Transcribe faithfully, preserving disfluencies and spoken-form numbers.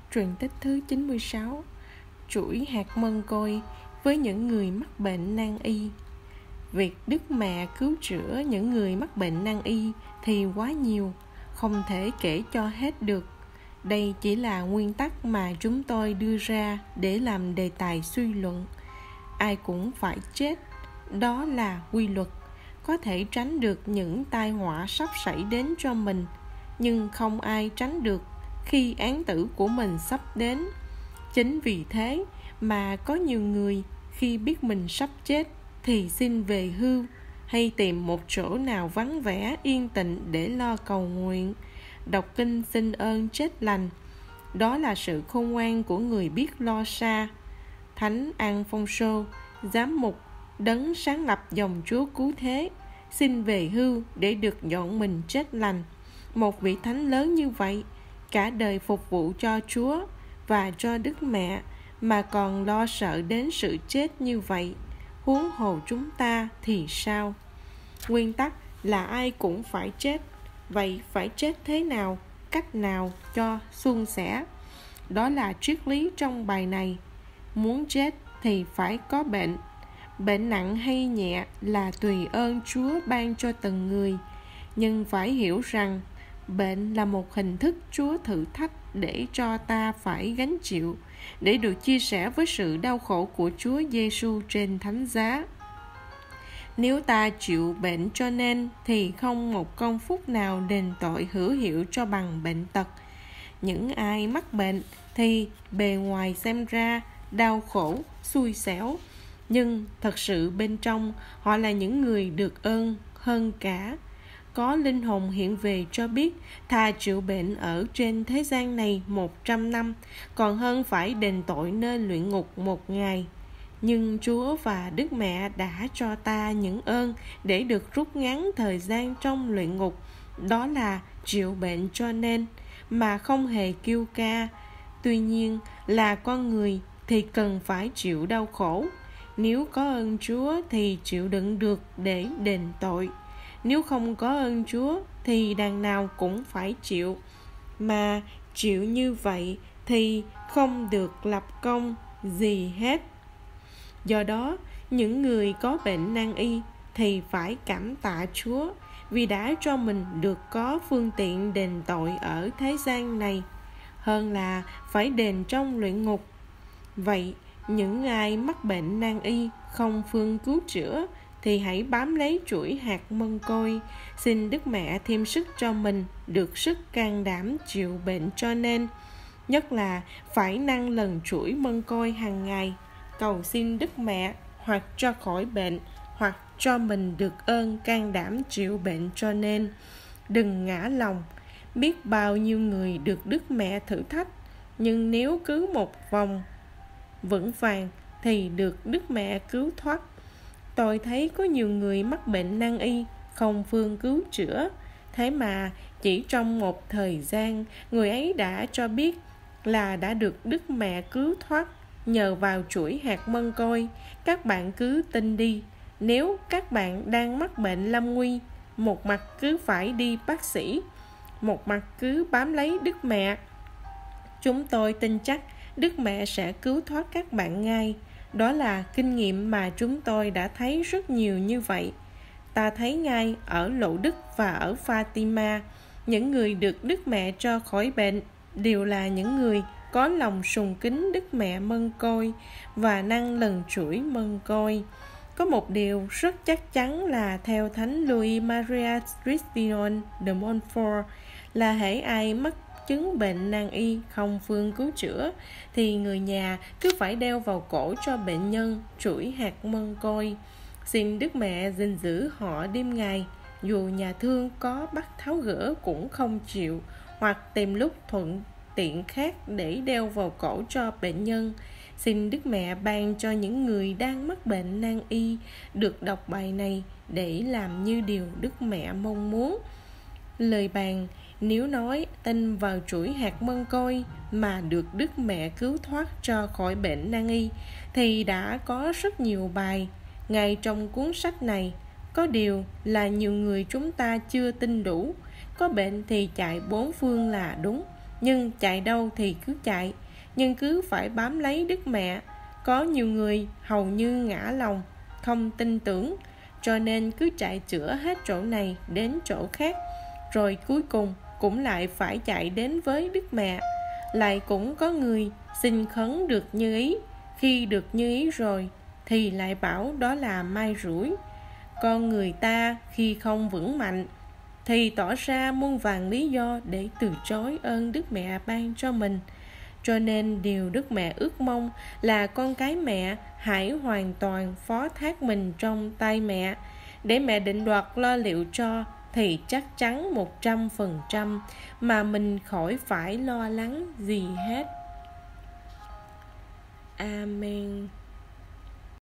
Truyện tích thứ chín mươi sáu. Chuỗi hạt mân côi với những người mắc bệnh nan y. Việc Đức Mẹ cứu chữa những người mắc bệnh nan y thì quá nhiều, không thể kể cho hết được. Đây chỉ là nguyên tắc mà chúng tôi đưa ra để làm đề tài suy luận. Ai cũng phải chết, đó là quy luật. Có thể tránh được những tai họa sắp xảy đến cho mình, nhưng không ai tránh được khi án tử của mình sắp đến. Chính vì thế mà có nhiều người khi biết mình sắp chết thì xin về hưu hay tìm một chỗ nào vắng vẻ yên tĩnh để lo cầu nguyện, đọc kinh xin ơn chết lành. Đó là sự khôn ngoan của người biết lo xa. Thánh Alfonso, giám mục đấng sáng lập dòng Chúa cứu thế, xin về hưu để được dọn mình chết lành. Một vị thánh lớn như vậy, cả đời phục vụ cho Chúa và cho Đức Mẹ mà còn lo sợ đến sự chết như vậy, huống hồ chúng ta thì sao? Nguyên tắc là ai cũng phải chết. Vậy phải chết thế nào, cách nào cho suôn sẻ? Đó là triết lý trong bài này. Muốn chết thì phải có bệnh. Bệnh nặng hay nhẹ là tùy ơn Chúa ban cho từng người, nhưng phải hiểu rằng bệnh là một hình thức Chúa thử thách để cho ta phải gánh chịu, để được chia sẻ với sự đau khổ của Chúa Giêsu trên thánh giá. Nếu ta chịu bệnh cho nên thì không một công phúc nào đền tội hữu hiệu cho bằng bệnh tật. Những ai mắc bệnh thì bề ngoài xem ra đau khổ, xui xẻo, nhưng thật sự bên trong họ là những người được ơn hơn cả. Có linh hồn hiện về cho biết thà chịu bệnh ở trên thế gian này một trăm năm còn hơn phải đền tội nơi luyện ngục một ngày. Nhưng Chúa và Đức Mẹ đã cho ta những ơn để được rút ngắn thời gian trong luyện ngục, đó là chịu bệnh cho nên mà không hề kêu ca. Tuy nhiên là con người thì cần phải chịu đau khổ. Nếu có ơn Chúa thì chịu đựng được để đền tội. Nếu không có ơn Chúa thì đằng nào cũng phải chịu. Mà chịu như vậy thì không được lập công gì hết. Do đó, những người có bệnh nan y thì phải cảm tạ Chúa vì đã cho mình được có phương tiện đền tội ở thế gian này, hơn là phải đền trong luyện ngục. Vậy, những ai mắc bệnh nan y không phương cứu chữa thì hãy bám lấy chuỗi hạt mân côi, xin Đức Mẹ thêm sức cho mình được sức can đảm chịu bệnh cho nên. Nhất là phải năn lần chuỗi mân côi hàng ngày, cầu xin Đức Mẹ hoặc cho khỏi bệnh, hoặc cho mình được ơn can đảm chịu bệnh cho nên. Đừng ngã lòng. Biết bao nhiêu người được Đức Mẹ thử thách, nhưng nếu cứ một vòng vững vàng thì được Đức Mẹ cứu thoát. Tôi thấy có nhiều người mắc bệnh nan y không phương cứu chữa, thế mà chỉ trong một thời gian người ấy đã cho biết là đã được Đức Mẹ cứu thoát nhờ vào chuỗi hạt mân côi. Các bạn cứ tin đi. Nếu các bạn đang mắc bệnh lâm nguy, một mặt cứ phải đi bác sĩ, một mặt cứ bám lấy Đức Mẹ, chúng tôi tin chắc Đức Mẹ sẽ cứu thoát các bạn ngay. Đó là kinh nghiệm mà chúng tôi đã thấy rất nhiều như vậy. Ta thấy ngay ở Lộ Đức và ở Fatima, những người được Đức Mẹ cho khỏi bệnh đều là những người có lòng sùng kính Đức Mẹ mân côi và năng lần chuỗi mân côi. Có một điều rất chắc chắn là theo Thánh Louis Maria Tristan de Montfort là hễ ai mắc chứng bệnh nan y không phương cứu chữa thì người nhà cứ phải đeo vào cổ cho bệnh nhân chuỗi hạt mân côi. Xin Đức Mẹ gìn giữ họ đêm ngày, dù nhà thương có bắt tháo gỡ cũng không chịu, hoặc tìm lúc thuận tiện khác để đeo vào cổ cho bệnh nhân. Xin Đức Mẹ ban cho những người đang mắc bệnh nan y được đọc bài này để làm như điều Đức Mẹ mong muốn. Lời bàn: nếu nói tin vào chuỗi hạt mân côi mà được Đức Mẹ cứu thoát cho khỏi bệnh nan y thì đã có rất nhiều bài ngay trong cuốn sách này. Có điều là nhiều người chúng ta chưa tin đủ. Có bệnh thì chạy bốn phương là đúng, nhưng chạy đâu thì cứ chạy, nhưng cứ phải bám lấy Đức Mẹ. Có nhiều người hầu như ngã lòng, không tin tưởng, cho nên cứ chạy chữa hết chỗ này đến chỗ khác, rồi cuối cùng cũng lại phải chạy đến với Đức Mẹ. Lại cũng có người xin khấn được như ý, khi được như ý rồi thì lại bảo đó là may rủi. Con người ta khi không vững mạnh thì tỏ ra muôn vàn lý do để từ chối ơn Đức Mẹ ban cho mình. Cho nên điều Đức Mẹ ước mong là con cái mẹ hãy hoàn toàn phó thác mình trong tay mẹ, để mẹ định đoạt lo liệu cho, thì chắc chắn một trăm phần trăm mà mình khỏi phải lo lắng gì hết. Amen.